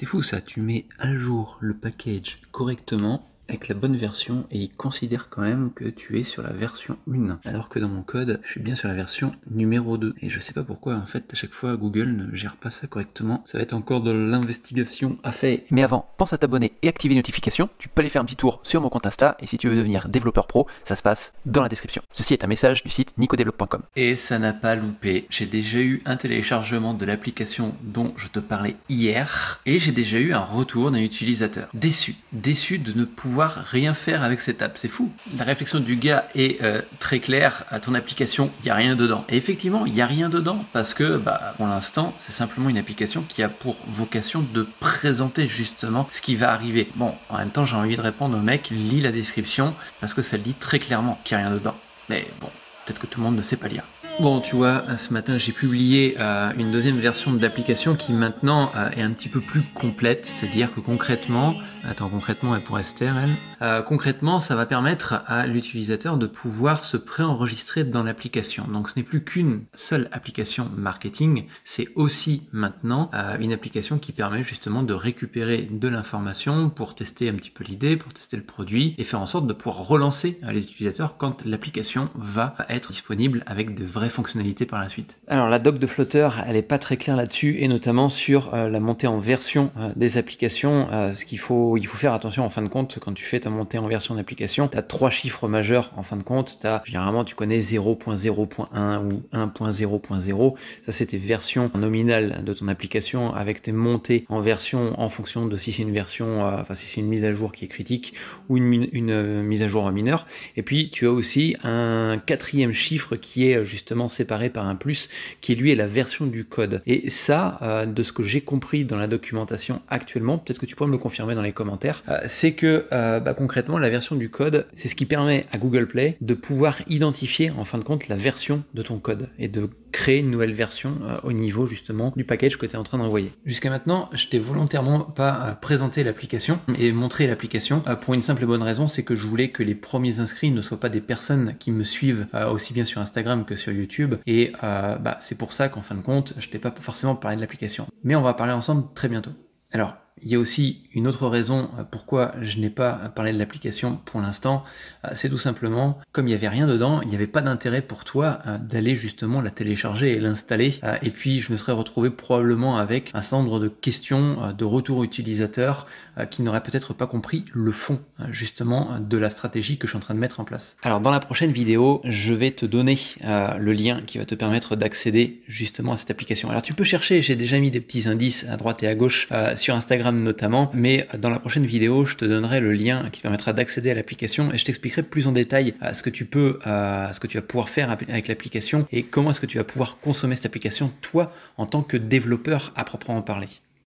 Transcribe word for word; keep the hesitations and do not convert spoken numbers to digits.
C'est fou ça, tu mets à jour le package correctement, avec la bonne version, et il considère quand même que tu es sur la version un. Alors que dans mon code, je suis bien sur la version numéro deux. Et je sais pas pourquoi, en fait, à chaque fois, Google ne gère pas ça correctement. Ça va être encore de l'investigation à faire. Mais avant, pense à t'abonner et activer les notifications. Tu peux aller faire un petit tour sur mon compte Insta. Et si tu veux devenir développeur pro, ça se passe dans la description. Ceci est un message du site nicodéveloppe point com. Et ça n'a pas loupé. J'ai déjà eu un téléchargement de l'application dont je te parlais hier. Et j'ai déjà eu un retour d'un utilisateur. Déçu. Déçu de ne pouvoir rien faire avec cette app, c'est fou. La réflexion du gars est euh, très claire, à ton application, il n'y a rien dedans. Et effectivement, il n'y a rien dedans, parce que bah, pour l'instant, c'est simplement une application qui a pour vocation de présenter justement ce qui va arriver. Bon, en même temps, j'ai envie de répondre au mec, lis la description, parce que ça dit très clairement qu'il n'y a rien dedans. Mais bon, peut-être que tout le monde ne sait pas lire. Bon, tu vois, ce matin j'ai publié euh, une deuxième version de l'application qui maintenant euh, est un petit peu plus complète, c'est-à-dire que concrètement, attends, concrètement elle pourrait Esther, elle, euh, concrètement ça va permettre à l'utilisateur de pouvoir se préenregistrer dans l'application. Donc ce n'est plus qu'une seule application marketing, c'est aussi maintenant euh, une application qui permet justement de récupérer de l'information pour tester un petit peu l'idée, pour tester le produit et faire en sorte de pouvoir relancer euh, les utilisateurs quand l'application va être disponible avec de vraies fonctionnalités par la suite. Alors la doc de Flutter, elle est pas très claire là-dessus, et notamment sur euh, la montée en version euh, des applications. Euh, ce qu'il faut, il faut faire attention en fin de compte, quand tu fais ta montée en version d'application, tu as trois chiffres majeurs en fin de compte. Tu as, généralement tu connais zéro point zéro point un ou un point zéro point zéro. Ça c'est tes versions nominales de ton application avec tes montées en version en fonction de si c'est une version, euh, enfin si c'est une mise à jour qui est critique ou une, une, une euh, mise à jour mineure. Et puis tu as aussi un quatrième chiffre qui est justement séparé par un plus, qui lui est la version du code. Et ça, euh, de ce que j'ai compris dans la documentation actuellement, peut-être que tu pourrais me le confirmer dans les commentaires, euh, c'est que euh, bah, concrètement la version du code, c'est ce qui permet à Google Play de pouvoir identifier en fin de compte la version de ton code et de créer une nouvelle version euh, au niveau justement du package que tu es en train d'envoyer. Jusqu'à maintenant, je t'ai volontairement pas euh, présenté l'application et montré l'application euh, pour une simple et bonne raison, c'est que je voulais que les premiers inscrits ne soient pas des personnes qui me suivent euh, aussi bien sur Instagram que sur YouTube, et euh, bah, c'est pour ça qu'en fin de compte, je t'ai pas forcément parlé de l'application. Mais on va parler ensemble très bientôt. Alors, il y a aussi une autre raison pourquoi je n'ai pas parlé de l'application pour l'instant, c'est tout simplement, comme il n'y avait rien dedans, il n'y avait pas d'intérêt pour toi d'aller justement la télécharger et l'installer, et puis je me serais retrouvé probablement avec un certain nombre de questions, de retours utilisateurs qui n'auraient peut-être pas compris le fond justement de la stratégie que je suis en train de mettre en place. Alors dans la prochaine vidéo, je vais te donner le lien qui va te permettre d'accéder justement à cette application. Alors tu peux chercher, j'ai déjà mis des petits indices à droite et à gauche sur Instagram notamment, mais dans la prochaine vidéo je te donnerai le lien qui te permettra d'accéder à l'application et je t'expliquerai plus en détail ce que tu peux, ce que tu vas pouvoir faire avec l'application et comment est-ce que tu vas pouvoir consommer cette application toi en tant que développeur à proprement parler.